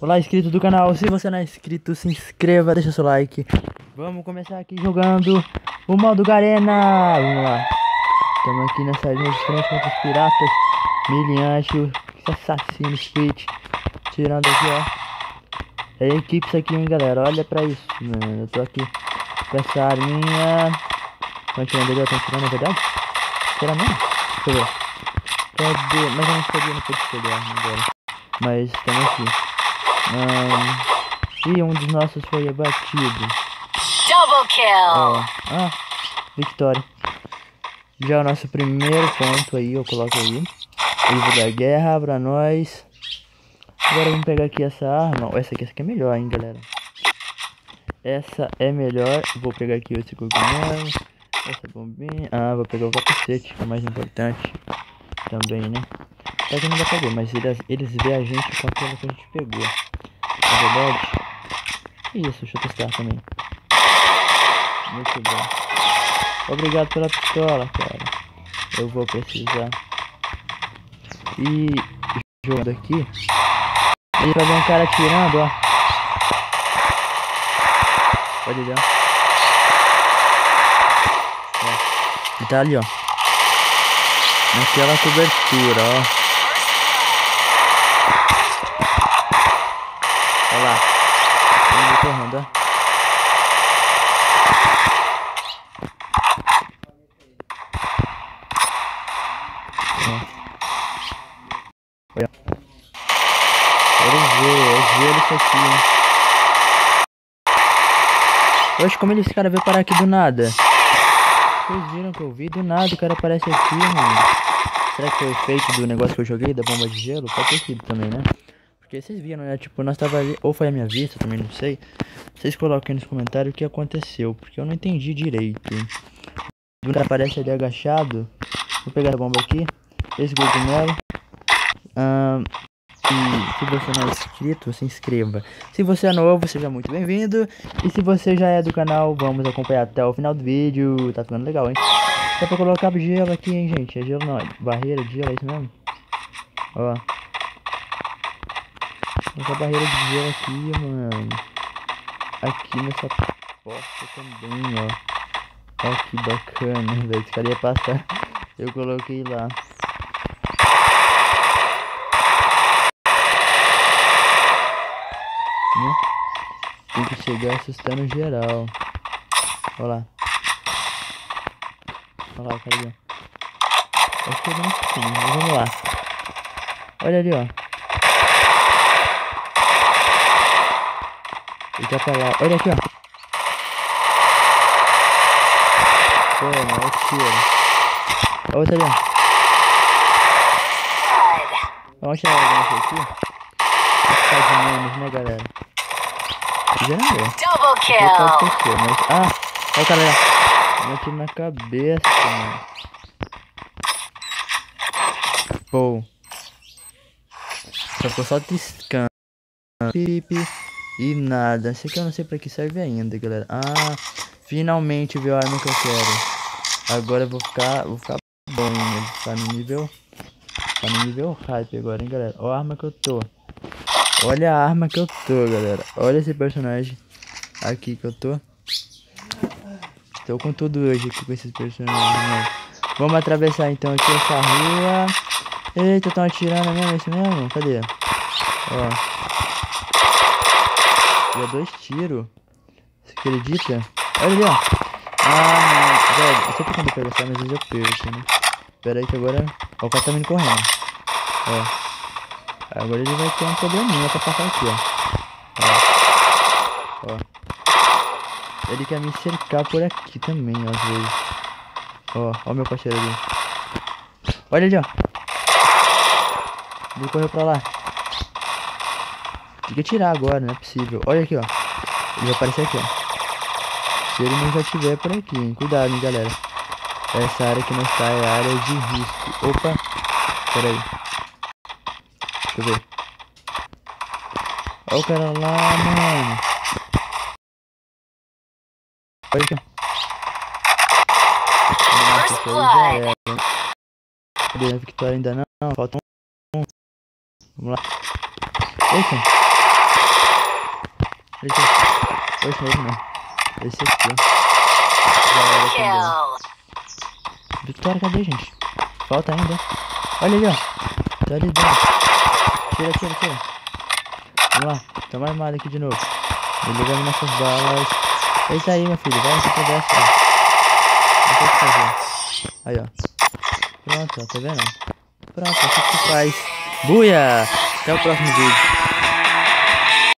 Olá, inscrito do canal. Se você não é inscrito, se inscreva, deixa seu like. Vamos começar aqui jogando o modo Garena. Vamos lá. Estamos aqui nessa linha de frente contra os piratas, miliantes, assassinos, Switch. Tirando aqui, ó. É equipe isso aqui, hein, galera. Olha pra isso, mano. Eu tô aqui com essa arminha. Estão tirando ali, ó. Estão tirando, na verdade? Será mesmo? Deixa eu ver. Cadê? Mas eu não escolhi, não pude escolher agora. Mas estamos aqui. E um dos nossos foi abatido. Double kill! Vitória. Já o nosso primeiro ponto aí, eu coloco aí. Livro da guerra pra nós. Agora vamos pegar aqui essa arma. Essa aqui é melhor, hein, galera. Essa é melhor. Vou pegar aqui esse cogumelo. Essa bombinha. Vou pegar o capacete, que é mais importante. Também, né? Até que não dá pra ver, mas eles veem a gente com aquela que a gente pegou. Na verdade. Isso, deixa eu testar também. Muito bom. Obrigado pela pistola, cara. Eu vou precisar. E jogando aqui. Ele vai ver um cara atirando, ó. Olha ali, ó. Ele tá ali, ó. Naquela cobertura, ó. Olha lá. Ele correndo, ó. Olha. Eu vi isso aqui, hein. Oxe, como esse cara veio parar aqui do nada? Vocês viram que eu vi? Do nada o cara aparece aqui, mano. Será que foi o efeito do negócio que eu joguei, da bomba de gelo? Pode ter sido também, né? Porque vocês viram, né? Tipo, nós tava ali, ou foi a minha vista, também não sei. Vocês coloquem nos comentários o que aconteceu, porque eu não entendi direito. O cara aparece ali agachado. Vou pegar a bomba aqui. Esse cogumelo. E se você não é inscrito, se inscreva. Se você é novo, seja muito bem-vindo. E se você já é do canal, vamos acompanhar até o final do vídeo. Tá ficando legal, hein? Dá pra colocar gelo aqui, hein, gente? É gelo não, é barreira de gelo, é isso mesmo? Ó. Essa barreira de gelo aqui, mano. Aqui nessa porta também, ó. Ó que bacana, velho. Esse cara ia passar. Eu coloquei lá. Tem que chegar assustando geral. Olha lá. Olha lá o cara ali, ó. Acho que ele não tem, mas vamos lá. Olha ali, ó. Ele tá pra lá. Olha aqui, ó. Toma, olha o tiro. Olha outra ali, ó. Vamos tirar alguma coisa aqui. Tá de menos, né, galera? Já não é. Double kill! Mas... olha o cara lá. Deu um tiro na cabeça, mano. Pô. Só ficou só triscando. Pipi. E nada. Esse aqui eu não sei pra que serve ainda, galera. Finalmente veio a arma que eu quero. Agora eu vou ficar bom, né? Tá no nível hype agora, hein, galera. Olha a arma que eu tô. Olha a arma que eu tô, galera. Olha esse personagem aqui que eu tô. Tô com tudo hoje aqui com esses personagens, né? Vamos atravessar então aqui essa rua. Eita, estão atirando mesmo, esse mesmo? Cadê? Ó. Deu 2 tiros. Você acredita? Olha ali, ó. Não. Velho, eu sempre quando eu pego essa arma, às vezes eu perco, né? Pera aí que agora... Ó, o cara tá vindo correndo. Ó. Agora ele vai ter um probleminha pra passar aqui, ó. Ó. Ele quer me cercar por aqui também, ó, às vezes. Ó, meu parceiro ali. Olha ali, ó. Ele correu pra lá. Tem que atirar agora, não é possível. Olha aqui, ó. Ele vai aparecer aqui, ó. Se ele não já estiver por aqui, hein. Cuidado, hein, galera. Essa área que não está é a área de risco. Opa. Pera aí. Deixa eu ver. Olha o cara lá, mano. Olha aqui. Nossa, isso aí já era. Cadê a vitória ainda não? Falta um. Vamos lá. Eita. Poxa, ele não. Esse aqui, ó. Já era também. Kill. Vitória, cadê, gente? Falta ainda. Olha ali, ó. Tá ali dentro. Tira. Vamos lá. Tamo armado aqui de novo. Ligando nossas balas. Eita aí, meu filho. Vai nessa conversa. Não tem o que fazer. Aí, ó. Pronto, ó. Tá vendo? Pronto, é isso que faz. Buia! Até o próximo vídeo.